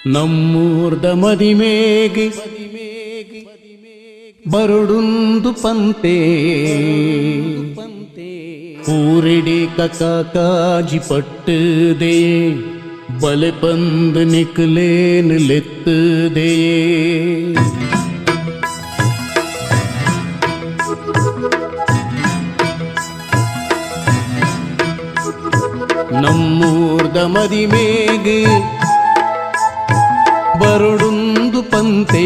ನಮ್ಮೂರ್ದ ಮದಿಮೇಗೆ ಬರುಡುಂದು ಪಂತೆ ಊರಿಡಿ ಕಾಜಿ ಪಟ್ಟದೆ ಬಲೆ ಬಂದ್ ನಿಕ್ಲೇನ್ ಲೆತ್ತದೆ ನಮ್ಮೂರ್ದ ಮದಿಮೇಗೆ ಬರುಡುಂದು ಪಂತೆ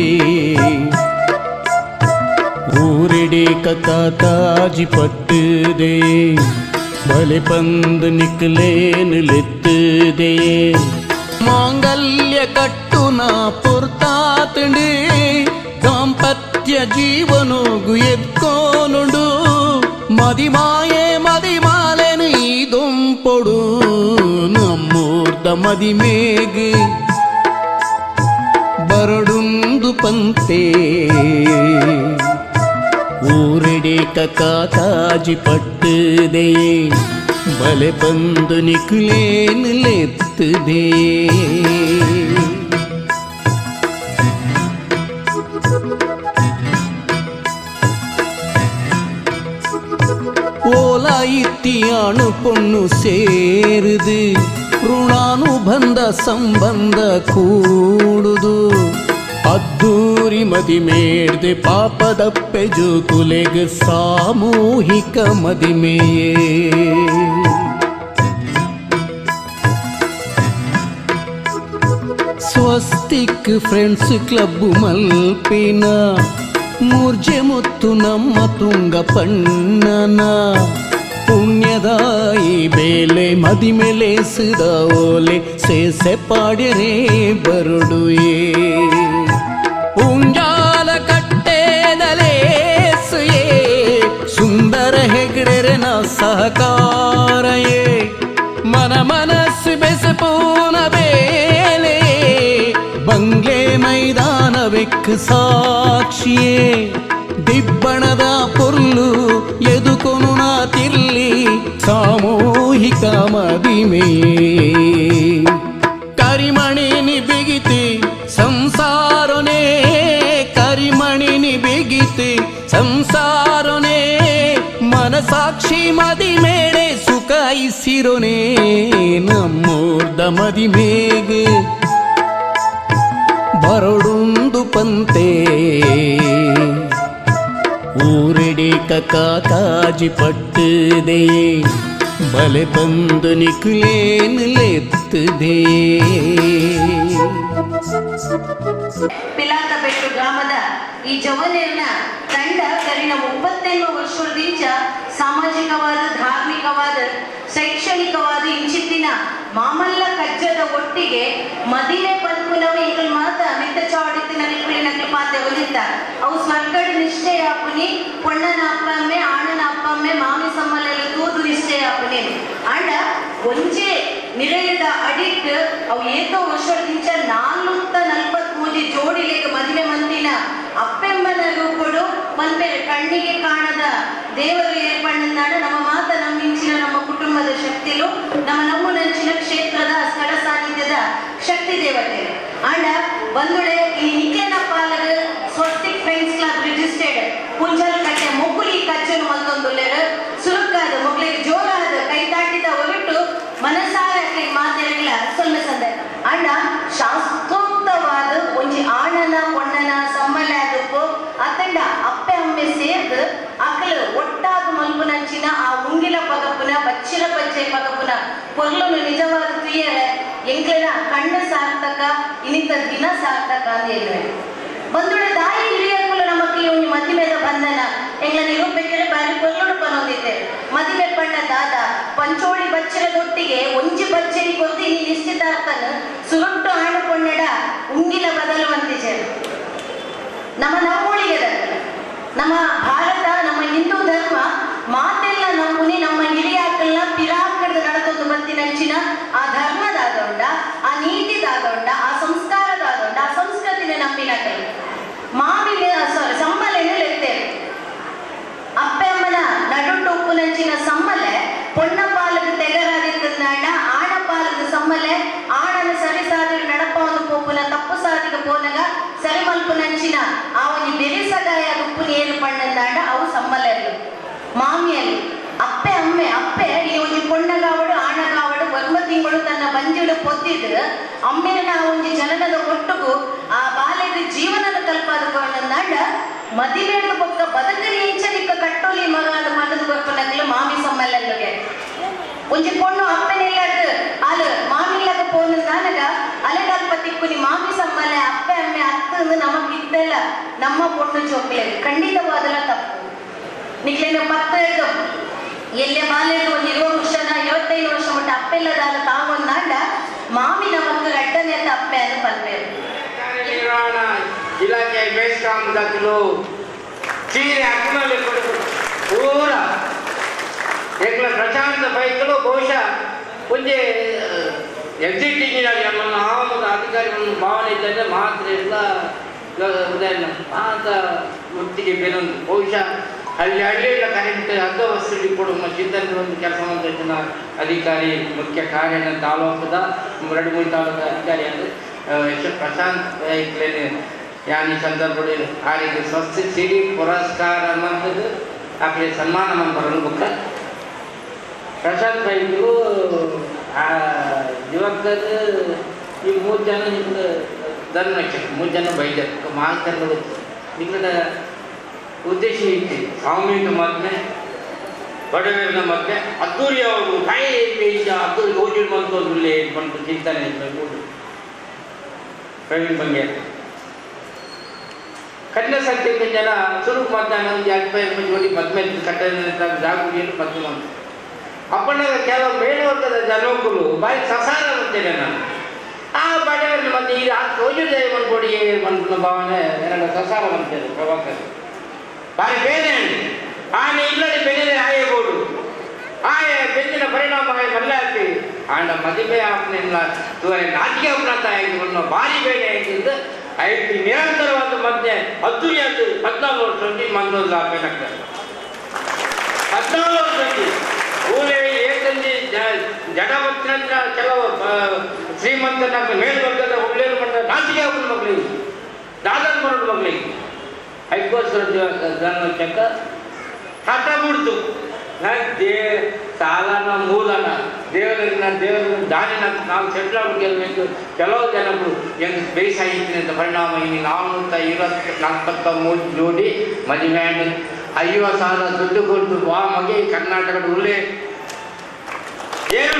ಊರಿಡಿ ಕಾಜಿ ಪಟ್ಟದೆ ಬಲೆ ಬಂದ್ ನಿಕ್ಲೇನ್ ಲೆತ್ತದೆ ಮಾಂಗಲ್ಯ ಕಟ್ಟುನ ಪುರ್ತಾತಂಡೆ ದಾಂಪತ್ಯ ಜೀವನೋಗು ಎತ್ಕೋನುಂಡು ಮದಿಮಾಯೆ ಮದಿಮಾಲೆನು ಈ ದೊಂಪೊಡು ನಮ್ಮೂರ್ದ ಮದಿಮೇಗೆ ಬರಡುಂದು ಪಂತೆ ಊರಿಡಿ ಕಾಜಿ ಪಟ್ಟದೆ ಬಲೆ ಬಂದು ನಿಕ್ಲೇನ್ ಲೆತ್ತದೆ ஓலா இத்தியானு பொண்ணு சேருது ಋಣಾನುಬಂಧ ಸಂಬಂಧ ಕೂಡುದು ಅದ್ದೂರಿ ಮದಿಮೇಡ್ದೆ ಪಾಪದಪ್ಪೆ ಜೋಕುಲೆಗೆ ಸಾಮೂಹಿಕ ಮದಿಮೆಯೇ ಸ್ವಸ್ತಿಕ್ ಫ್ರೆಂಡ್ಸ್ ಕ್ಲಬ್ ಮಲ್ಪಿನ ಮೂರ್ಜೆ ಮುತ್ತು ನಮ್ಮ ತುಂಗ ಪಣ್ಣನ ಪುಣ್ಯದಾಯಿ ಬೇಲೆ ಮದಿಮೆಲೆಸಿದ ಓಲೆ ಸೇಸೆ ಪಾಡ್ಯರೆ ಬರುಡುಯೇ ಉಂಜಾಲ ಕಟ್ಟೆದಲೇಸುಯೇ ಸುಂದರ ಹೆಗ್ಡೆರೆನ ಸಹಕಾರಯೇ ಮನ ಮನಸ್ಸು ಬೆಸಪೂನ ಬೇಲೆ ಬಂಗ್ಲೆ ಮೈದಾನ ಬೆಕ್ಕು ಸಾಕ್ಷಿಯೇ ದಿಬ್ಬಣದ ಪೊರ್ಲು ಎದುಕೊನು ನಾತಿರ್ಲಿ ಸಾಮೂಹಿಕ ಮದಿಮೆಯೇ ಕರಿಮಣಿನಿ ಬಿಗಿತಿ ಸಂಸಾರನೇ ಕರಿಮಣಿನಿ ಬಿಗಿತಿ ಸಂಸಾರನೇ ಮನಸಾಕ್ಷಿ ಮದಿಮೇಡೆ ಸುಖಾಯಿಸಿರೋನೇ ನಮ್ಮೂರ್ದ ಮದಿಮೇಗೆ ಬರಡುಂದು ಪಂತೆ ಊರಿಡಿ ಕಾಜಿ ಪಟ್ಟದೆ ಬಲೆ ಬಂದು ನಿಕ್ಲೇನ್ ಲೆತ್ತದೆ ಪಿಲಾತಬೆಟ್ಟು ಗ್ರಾಮದ ಈ ಜವನೇರ್ನ ತಂಡ ಕರಿನ 38 ವರ್ಷದಿಂದ ಸಾಮಾಜಿಕವಾದ ಧಾರ್ಮಿಕವಾದ ಶೈಕ್ಷಣಿಕವಾದ ಇಂಚಿತ್ತಿನ ಮಾಮಲ್ಲ ಕಜ್ಜದ ಒಟ್ಟಿಗೆ ಮದಿಲೆ ಬದುಕುನವು ಎಂಕಲ್ ಮಾತ ಮಿತ್ತ ಚಾವಡಿತ್ತಿನ ನಿಕ್ಕಳಿನ ಪಾತೆ ಒಲಿತ ಅವು ಸ್ವರ್ಗಡ ನಿಶ್ಚಯ ಆಪುನಿ ಪೊಣ್ಣನ ಅಪ್ಪಮ್ಮೆ ಆಣನ ಅಪ್ಪಮ್ಮೆ ಮಾಮಿ ಸಮ್ಮಲೆಲ್ಲ ತೂದು ನಿಶ್ಚಯ ಆಪುನಿ ಅಂಡ ಒಂಜೆ ನಿರೆಯದ ಅಡಿಟ್ ಅವು ಏತೋ ವರ್ಷದಿಂದ 443 ಜೋಡಿಲೆಗೆ ಮದುವೆ ಮಂದಿನ ಅಪ್ಪೆಮ್ಮನ ರೂಪಡು ಮನ್ಪೇರೆ ಕಣ್ಣಿಗೆ ಕಾಣದ ದೇವರು ಏರ್ಪಣ್ಣನಾಡ ನಮ್ಮ ಮಾತ ನಂಬಿಂಚಿನ ನಮ್ಮ ಕುಟುಂಬದ ಶಕ್ತಿಲು ನಮ್ಮ ನಂಚಿನ ಕ್ಷೇತ್ರದ ಸ್ಥಳ ಸಾನ್ನಿಧ್ಯದ ಶಕ್ತಿ ದೇವತೆ ಅಂಡ ಬಂದುಳೆ ಈ ನಿಕ್ಲೆನ ಪಾಲಗ Swastik friends club registered Punjalkatte ಮೊಗ್ಗುಲಿ ಕಚ್ಚನು ಮತ್ತೊಂದುಲ್ಲೆರ ಸುರುಕಾದ ಮೊಗ್ಲಿಗೆ ಜೋರಾದ ಕೈ ತಾಟಿದ ಹೊರಟು ಮನಸಾರ ಮಾತೆರಗಿಲ್ಲ ಸೊಲ್ಮೆ ಸಂದೆ ಅಂಡ ಶಾಸ್ತ್ರೋಕ್ತವಾದ ಒಂಜಿ ಆಣನ ಪೊಣ್ಣನ ಸಮ್ಮಲ ಆದಪ್ಪು ಅತ್ತಂಡ ಅಪ್ಪೆ ಅಮ್ಮೆ ಸೇರ್ದು ಅಕ್ಕಲು ಒಟ್ಟಾದ ಮಲ್ಪುನಂಚಿನ ಆ ಉಂಗಿಲ ಪಗಪುನ ಬಚ್ಚಿರ ಪಚ್ಚೆ ಪಗಪುನ ಪೊರ್ಲುನು ನಿಜವಾದ ತುಯ್ಯರೆ ಎಂಕ್ಲೆನ ಕಣ್ಣು ಸಾರ್ಥಕ ಇನ್ನಿತ ದಿನ ಸಾರ್ಥಕ ಅಂತ ಹೇಳಿವೆ ಬಂದುಳೆ ದಾಯಿ ಹಿರಿಯಕ್ಕಲು ನಮಕ್ಕೆ ಒಂದು ಮದಿಮೆದ ಬಂಧನ ಎಂಗ್ಲ ನಿರೂಪಕರೆ ಬಾರಿ ಪೊರ್ಲುಡು ಪನೊಂದಿದ್ದೆ ಮದಿಮೆ ಪಣ್ಣ ದಾದ ಪಂಚೋಳಿ ಬಚ್ಚಿರದೊಟ್ಟಿಗೆ ಒಂಜಿ ಬಚ್ಚರಿ ಕೊದ್ದಿ ನೀ ನಿಶ್ಚಿತಾರ್ಥನ ಸುರುಟ್ಟು ಆಡುಕೊಂಡೆಡ ಉಂಗಿಲ ಬದಲುವಂತಿಜೆ ನಮ್ಮೂಳಿಗೆ ನಮ್ಮ ಭಾರತ ನಮ್ಮ ಹಿಂದೂ ಧರ್ಮ ಮಾತೆಲ್ಲ ನಮ್ಮುನಿ ನಮ್ಮ ಹಿರಿಯಾಕಲ್ನ ಪಿರಾಕಡದ ನಡೆದೊಂದು ಬಂತಿನಂಚಿನ ಆ ಧರ್ಮದಾದೊಂಡ ಆ ನೀತಿದಾದೊಂಡ ಆ ಸಂಸ್ಕಾರದಾದೊಂಡ ಆ ಸಂಸ್ಕೃತಿನ ನಂಬಿನಕಲ್ ಮಾವಿನ ಸಮ್ಮಲೆನ ಲೆತ್ತೇವೆ ಅಪ್ಪೆ ಅಮ್ಮನ ನಡುಟ್ಟು ಉಪ್ಪುನಂಚಿನ ಸಮ್ಮಲೆ ಪೊಣ್ಣ ಪಾಲದ ತೆಗರಾದಿತ್ತಂದಾಂಡ ಆಣ ಪಾಲದ ಸಮ್ಮಲೆ ಆಣನ ಸರಿಸಾದ ಮಾಮಿಯಲ್ಲಿ ಅಪ್ಪೆ ಅಮ್ಮೆ ಅಪ್ಪೆ ಈ ಒಂಜಿ ಪೊಣ್ಣಗಾವಡು ಆಣಗಾವಡು ಒಂಬ ತಿಂಗಳು ತನ್ನ ಬಂಜಿಡು ಪೊತ್ತಿದ್ದು ಅಮ್ಮೆನ ಒಂಜಿ ಜನನದ ಒಟ್ಟುಗು ಆ ಬಾಲ್ಯದ ಜೀವನದ ಕಲ್ಪಾದಕೊಂಡ ಮದಿಬೇಡ ಬೊಕ್ಕ ಬದುಕಲಿ ಎಂಚಲಿಕ್ಕ ಕಟ್ಟೋಲಿ ಮಗ ಅದು ಮನದ ಬರ್ಪನಗ್ಲು ಮಾಮಿ ಸಮ್ಮಲ್ಲಂಗೆ ಒಂಜಿ ಪೊಣ್ಣು ಅಪ್ಪನೆಲ್ಲಾಡು ಅಲು ಮಾಮಿಲ್ಲಾಗ ಪೋನು ನಾನಗ ಅಲೆಗಾಲ್ ಪತಿಕ್ಕುನಿ ಮಾಮಿ ಸಮ್ಮಲೆ ಅಪ್ಪೆ ಅಮ್ಮೆ ಅತ್ತು ನಮಗಿದ್ದೆಲ್ಲ ನಮ್ಮ ಪೊಣ್ಣು ಚೋಕ್ಲೆ ಖಂಡಿತವಾದಲ್ಲ ತಪ್ಪು ನಿಕ್ಲೇನ ಪತ್ತೈದು ಎಲ್ಲೆ ಬಾಲ್ಯದ ಒಂದು 20 ವರ್ಷನ 25 ವರ್ಷ ಮಟ್ಟ ಅಪ್ಪೆಲ್ಲದಾದ ತಾವೊಂದಾಂಡ ಮಾಮಿನ ಮಕ್ಕಳು ಅಡ್ಡನೆ ಅಂತ ಅಪ್ಪೆ ಅಂತ ಪಲ್ಪೇರು ಇಲಾಖೆ ಬೇಸ್ಕಾಮದಾಗಲು ಚೀರೆ ಅಕ್ಕನಲ್ಲಿ ಪೂರ ಎಗ್ಲ ಪ್ರಶಾಂತ ಬೈಕಲು ಬಹುಶಃ ಒಂದೇ ಎಕ್ಸಿಟ್ ಇಂಜಿನಿಯರ್ ನಮ್ಮನ್ನು ಆಮದ ಅಧಿಕಾರಿಗಳನ್ನು ಭಾವನೆ ಇದ್ದರೆ ಮಾತ್ರ ಎಲ್ಲ ಉದಾಹರಣೆ ಮಾತ ಒಟ್ಟಿಗೆ ಬೇರೊಂದು ಬಹುಶಃ ಅಲ್ಲಿ ಹಳ್ಳಿಯಿಂದ ಕರೆಂಟ್ ಅರ್ಧ ವಸತಿ ಕೊಡುವ ಚಿಂತನೆ ಒಂದು ಕೆಲಸ ಮಾಡಿದ ಅಧಿಕಾರಿ ಮುಖ್ಯ ಕಾರ್ಯ ತಾಲೂಕದ 2-3 ತಾಲೂಕು ಅಧಿಕಾರಿ ಅಂದರೆ ಪ್ರಶಾಂತ್ ಬೈಕ್ಲೇನೆ ಯಾನಿ ಸಂದರ್ಭದಲ್ಲಿ ಆರಿಗೆ ಸ್ವಸ್ಥ ಸಿರಿ ಪುರಸ್ಕಾರ ಅನ್ನೋದು ಆಕಡೆ ಸನ್ಮಾನ ಮಾಡ್ಬಾರದು ಬುಕ್ಕ ಪ್ರಶಾಂತ್ ಬೈಕ್ಗಳು ಯುವಕರು ಈ 3 ಜನ ನಿಮ್ದು ಧರ್ಮಕ್ಕೆ 3 ಜನ ಬೈದರು ಮಾತುಗಳು ನಿಮ್ಮದ ಉದ್ದೇಶ ಇತ್ತು ಸಾಮೂಹಿಕ ಮಧ್ಯೆ ಬಡವರಿನ ಮಧ್ಯೆ ಅದ್ದೂರಿ ಅವರು ಕಾಯಿ ಬೇಯಿಸ ಅದ್ದೂರಿ ಓದಿರುವಂಥದ್ರಲ್ಲಿ ಬಂದು ಚಿಂತನೆ ಇರಬೇಕು ಪ್ರವೀಣ್ ಬಂಗೆ ಕನ್ನಡ ಸಂಖ್ಯೆ ಜನ ಸುರುಕು ಮಧ್ಯಾಹ್ನ ಒಂದು 2 ಜೋಡಿ ಮದ್ಮೆ ಕಟ್ಟಡ ಜಾಗೃತಿಯನ್ನು ಮದ್ದು ಬಂತು ಅಪ್ಪಣ್ಣಾಗ ಕೆಲವು ಮೇಲ್ವರ್ಗದ ಜನಕರು ಬಾಯಿ ಸಸಾರ ಅಂತೇನೆ ನಾನು ಆ ಬಡವರಿನ ಮಧ್ಯೆ ಈಗ ರೋಜೋದಯ ಬಂದ್ಕೊಡಿ ಬಂದ ಭಾವನೆ ನನಗೆ ಸಸಾರ ಅಂತೇನೆ ಪ್ರಭಾಕರ್ ಬಾರಿ ಬೇರೆ ಆನೆ ಇಲ್ಲದೆ ಬೆಳೆದ ಆಯಬಹುದು ಆಯ ಬೆಂದಿನ ಪರಿಣಾಮ ಮಲ್ಲಾತಿ ಆಂಡ ಮದುವೆ ಆಪ್ನಿಲ್ಲ ನಾಚಿಕೆ ಅಪರಾಧ ಆಯ್ತು ಭಾರಿ ಬೇರೆ ಆಯ್ತಿದ್ದು ಐದು ನಿರಂತರವಾದ ಮಧ್ಯೆ ಅದ್ದೂರಿ ಅದು 14 ವರ್ಷ ಮಂದೋದ ಆಗ್ಬೇಕಾಗ್ತದೆ 14 ವರ್ಷ ಊರೇ ಏಕಂದಿ ಜಡವತ್ತಿನ ಕೆಲವು ಶ್ರೀಮಂತನ ಮೇಲ್ವರ್ಗದ ಒಳ್ಳೆಯರು ಬಂದ ನಾಚಿಕೆ ಆಗ್ಬೋದು ಮಕ್ಕಳಿಗೆ ದಾದನ್ ಬರೋದು ಮಕ್ಕಳಿಗೆ ಐಕೋಸ್ಕರ ಚಕ್ಕ ಹಠ ಬಿಡ್ತು ಸಾಲನ ಮೂಲನ ದೇವರನ್ನ ದಾರಿನ ನಾವು ಸೆಟ್ಲ್ ಆಗ್ಬೇಕು ಕೆಲವು ಜನರು ಹೆಂಗೆ ಬೇಸಾಯಿತೀನಿ ಅಂತ ಪರಿಣಾಮ ಇಲ್ಲಿ 443 ಜೋಡಿ ಮದುವೆ 50,000 ದುಡ್ಡು ಕೊಟ್ಟು ಆ ಮಗೆ ಕರ್ನಾಟಕದ ಉಳ್ಳೆ ಏನು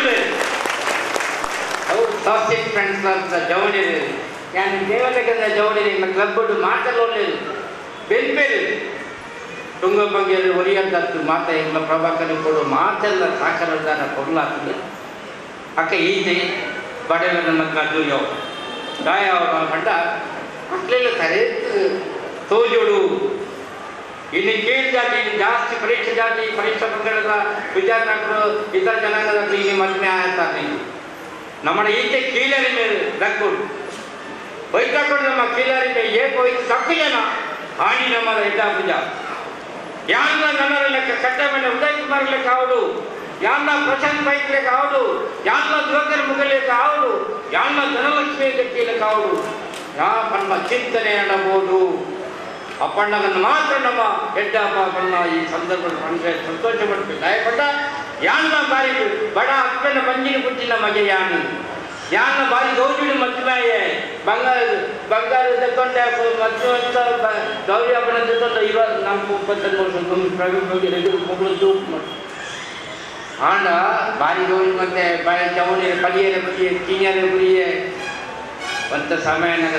ಅವರು ಸಾಸ್ಟಿಕ್ ಫ್ರೆಂಡ್ಸ್ ಅಂತ ಜವಳಿದೆ ಯಾನು ದೇವತೆಗಂದ ಜವಳಿದೆ ಕ್ಲಬ್ ಮಾತಲ್ಲ ಒಳ್ಳೆಯದು ಬೆಲ್ಪೇರು ತುಂಗ ಬಗ್ಗೆ ಒರಿಯದ್ದು ಮಾತ ಎಲ್ಲ ಪ್ರಭಾಕರ ಕೊಡು ಮಾತೆಲ್ಲ ಸಾಕರದಾರ ಕೊಡ್ಲಾಗ್ತದೆ ಅಕ್ಕ ಈತೆ ಬಡವನ ಮತ್ತು ಅದು ಯಾವ ಗಾಯ ಕಂಡ ಅಟ್ಲೆಲ್ಲ ಕರೆದು ತೋಜೋಡು ಇಲ್ಲಿ ಕೀಳು ಜಾತಿ ಜಾಸ್ತಿ ಪರೀಕ್ಷೆ ಜಾತಿ ಪರೀಕ್ಷಾ ಪಂಗಡದ ವಿದ್ಯಾರ್ಥಿಗಳು ಇತರ ಜನಾಂಗದಲ್ಲಿ ಇಲ್ಲಿ ಮದುವೆ ಆಗ್ತಾರೆ ನಮ್ಮ ಈಚೆ ಕೀಳರಿ ಮೇಲೆ ದಕ್ಕೋಡು ಬೈತಾಕೊಂಡು ನಮ್ಮ ಕೀಳರಿಂದ ಏಕ ಹೋಯ್ತು ತಪ್ಪು ಜನ ಹಾನಿ ನಮ್ಮದ ಹೆಡ್ಡ ಪೂಜ ಯಾನ್ನ ನನ್ನ ಲೆಕ್ಕ ಕಟ್ಟ ಮೇಲೆ ಉದಯ್ ಕುಮಾರ್ ಲೆಕ್ಕ ಆವಡು ಯಾನ್ನ ಪ್ರಶಾಂತ್ ಬೈಕ್ ಲೆಕ್ಕ ಆವಡು ಯಾನ್ನ ಯುವಕರ ಮುಗ ಲೆಕ್ಕ ಆವಡು ಯಾನ್ನ ಧನಲಕ್ಷ್ಮಿ ಲೆಕ್ಕ ಲೆಕ್ಕ ಆವಡು ಯಾ ನಮ್ಮ ಚಿಂತನೆ ಅನ್ನಬಹುದು ಅಪ್ಪಣ್ಣಗನ್ನು ಮಾತ್ರ ನಮ್ಮ ಹೆಡ್ಡ ಅಪ್ಪಣ್ಣ ಈ ಸಂದರ್ಭದಲ್ಲಿ ನಮಗೆ ಸಂತೋಷ ಪಡ್ಬೇಕು ದಯಪಟ್ಟ ಯಾನ್ನ ಬಾರಿ ಬಡ ಅಪ್ಪನ ಬಂಜಿನ ಕುಚ್ಚಿನ ಮಗೆ ಯಾನ್ನ ಬಾರಿ ಗೌಜುಡಿ ಮದುವೆ ಬಂಗಾರ ತಗೊಂಡೆ ಮದ್ದು ಅಂತ ಗೌರಿ ಹಬ್ಬನ ತಗೊಂಡು 24-25 ವರ್ಷ ಪ್ರವೀಣ್ ಹೋಗಿ ಮಗಳು ಆಂಡ ಬಾರಿ ಗೌರಿ ಮತ್ತೆ ಬಾಯಿ ಚವನಿ ಪಲಿಯರೆ ಬುರಿಯೆ ಕಿಂಗರೆ ಬುರಿಯೆ ಒಂತ ಸಮಯ ನನಗೆ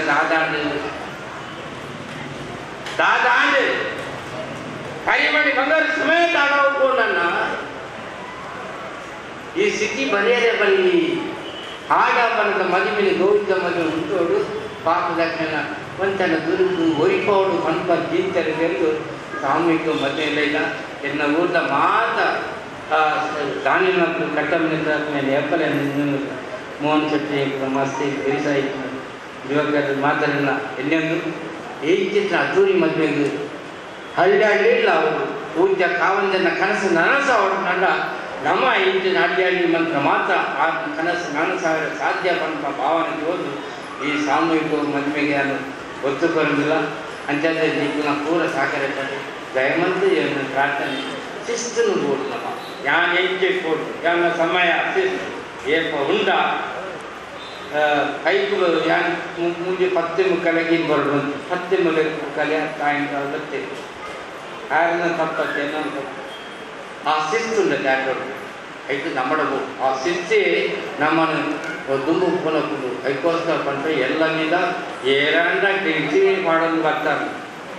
ದಾದಾಂಡು ಕೈ ಮಾಡಿ ಬಂಗಾರ ಸಮೇತ ಆಡೋಕೊಂಡನ್ನ ಈ ಸ್ಥಿತಿ ಬರೆಯರೆ ಬಲ್ಲಿ ಆಡಾಪನದ ಮದುವೆಯಲ್ಲಿ ಗೌರಿದ ಮದುವೆ ಹುಟ್ಟೋಡು ಪಾಪದಕ್ಷಣ ಒಂತನ ದುರ್ಗು ಒರಿಪೋಡು ಮನ್ಪ ಜೀತರಿಗೆಂದು ಸಾಮೂಹಿಕ ಮದುವೆ ಇಲ್ಲ ಎನ್ನ ಊರ್ದ ಮಾತ ದಾನಿನ ಕಟ್ಟಮಿನ ಮೇಲೆ ಎಪ್ಪಲ ಮೋಹನ್ ಶೆಟ್ಟಿ ಮಸ್ತಿ ಬಿರಿಸಾಯಿ ಯುವಕರ ಮಾತನ್ನ ಇನ್ನೊಂದು ಈ ಚಿತ್ರ ಅದ್ದೂರಿ ಮದುವೆಗೆ ಹಳ್ಳಿ ಇಲ್ಲ ಅವರು ಪೂಜ್ಯ ಕಾವಂಜನ ಕನಸು ನನಸ ಅವರು ಕಂಡ ನಮ್ಮ ಇಂಚಿನ ಹಳ್ಳಿ ಮಂತ್ರ ಮಾತ್ರ ಆ ಕನಸು ನನಸಾಗಲು ಸಾಧ್ಯ ಅಂತ ಭಾವನೆ ಹೋದು ಈ ಸಾಮೂಹಿಕ ಮದುವೆಗೆ ನಾನು ಒತ್ತುಕೊಳ್ಳುವುದಿಲ್ಲ ಅಂಚೆ ಪೂರ ಸಹಕರಿಸಲು ದಯಮಂತು ಪ್ರಾರ್ಥನೆ ಶಿಸ್ತನ್ನು ಕೂಡಲಮ್ಮ ಯಾನ್ ಹೆಜ್ಜೆ ಕೊಡು ಯಾನ ಸಮಯ ಶಿಸ್ತು ಏಪ ಉಂಡ ಕೈಗಳು ಯಾನ್ ಮುಂಜೆ 10 ಮುಕ್ಕಲಗಿ ಬರೋದು 10 ಮುಕ್ಕಲೆ ಸಾಯಂಕಾಲ ಬರ್ತೀವಿ ಕಾರಣ ತಪ್ಪತ್ತೆ ನಾನು ಆ ಶಿಸ್ತು ಉಂಟು ಯಾಕೆ ಐದು ನಮ್ಮಡವು ಆ ಶಿಸ್ತೆ ನಮ್ಮನ್ನು ದುಂಬು ಪುನಃ ಕೈಕೋಸ್ಕರ ಬಂದರೆ ಎಲ್ಲ మీద ಏರಂಡ ಡಿಗ್ರಿ ಮಾಡೋದು ಬರ್ತಾರೆ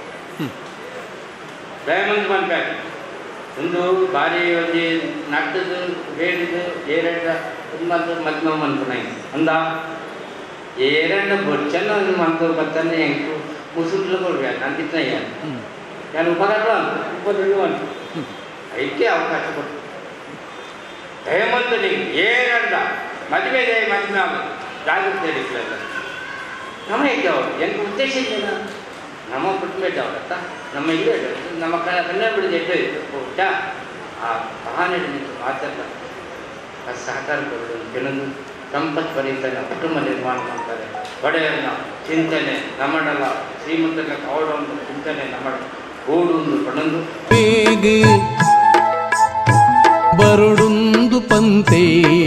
ದಯಮಂದು ಬಂದ್ಬೇಕು ಒಂದು ಬಾರಿ ಒಂದು ನಟ್ಟದು ಬೇಡಿದು ಏರೆಂಡ ತುಂಬಂದು ಮಧ್ಯ ಅನ್ಕೊಂಡ ಅಂದ ಏರೆಂಡ ಬೊಚ್ಚನ್ನು ಮಂತು ಬರ್ತಾನೆ ಹೆಂಗೆ ಮುಸುಟ್ಲು ಕೊಡ್ಬೇಕು ಅಂತಿದ್ನ ನಾನು ಉಪಕಾರ ಅಂತ ಐಕೆ ಅವಕಾಶ ಕೊಟ್ಟು ದಯಮಂತನಿಗೆ ಏರಂಡ ಮದುವೆ ಮದುವೆ ಆಗೋದು ಜಾಗೃತಿ ಹೇಳಿಲ್ಲ ನಮ್ಮ ಹೇಗೆ ಅವರು ಎಂಟು ಉದ್ದೇಶ ಇಲ್ಲ ನಮ್ಮ ಬಿಟ್ಟು ಅವರತ್ತ ನಮ್ಮ ಇಲ್ಲೇ ನಮ್ಮ ಕನ್ನಡ ಬಿಡದೆ ಎಡ್ಡು ಆ ಮಹಾನಡಿ ಮಾತಲ್ಲ ಸಹಕಾರ ಕೊಡೋದು ಕೆಲವೊಂದು ಸಂಪತ್ ಪರಿತನ ಕುಟುಂಬ ನಿರ್ಮಾಣ ಮಾಡ್ತಾರೆ ಒಡೆಯರನ್ನ ಚಿಂತನೆ ನಮ್ಮಡಲ್ಲ ಶ್ರೀಮಂತನ ಕಾವಡೊಂದು ಚಿಂತನೆ ನಮ್ಮ ಕೂಡುಂದು ಪಡೊಂದು ಬೇಗ ಬರುಡುಂದು ಪಂತೆ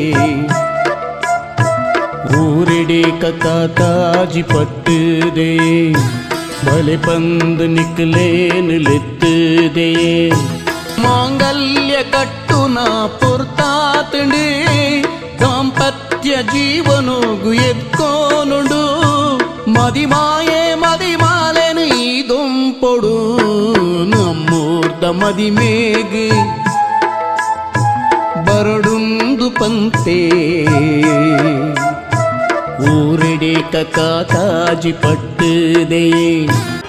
ಊರಿಡಿ ಕತಾಜಿ ಪಟ್ಟದೆ ಬಲೆ ಪಂದು ನಿಕ್ಲೇನು ಲೆತ್ತದೆ ಮಾಂಗಲ್ಯ ಕಟ್ಟುನ ಪುರ್ತಾತಂಡೆ ದಾಂಪತ್ಯ ಜೀವನೋಗು ಎತ್ಕೋನುಂಡು ಮದಿಮಾಲೆನು ಈ ದೊಂಪೊಡು ನಮ್ಮೂರ್ದ ಮದಿಮೇಗೆ ಬರಡುಂದು ಪಂತೆ ಊರಿಡಿ ಕಕಾತಾಜಿ ಪಟ್ಟದೆ